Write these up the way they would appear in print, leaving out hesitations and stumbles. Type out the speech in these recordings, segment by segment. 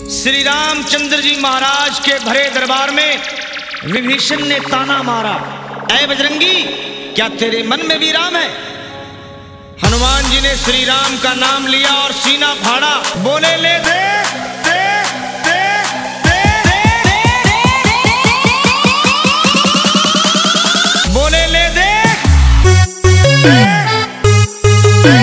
श्री रामचंद्र जी महाराज के भरे दरबार में विभीषण ने ताना मारा, ऐ बजरंगी, क्या तेरे मन में भी राम है? हनुमान जी ने श्री राम का नाम लिया और सीना फाड़ा, बोले ले दे, दे, दे, दे, दे, बोले ले दे, दे, दे,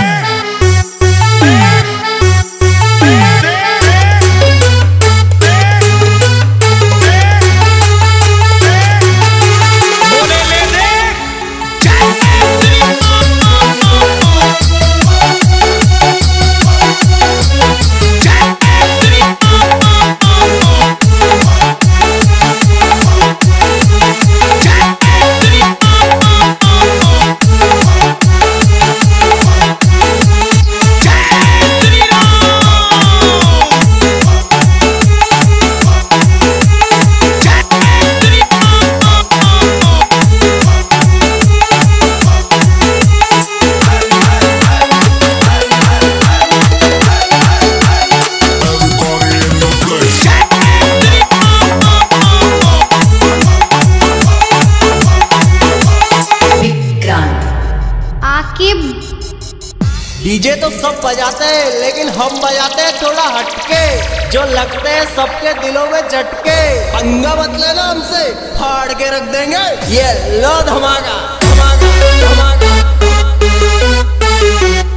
डीजे तो सब बजाते हैं, लेकिन हम बजाते हैं थोड़ा हटके, जो लगते हैं सबके दिलों में झटके। पंगा मत लेना हमसे, फाड़ के रख देंगे। ये लो धमाका, धमाका, धमाका।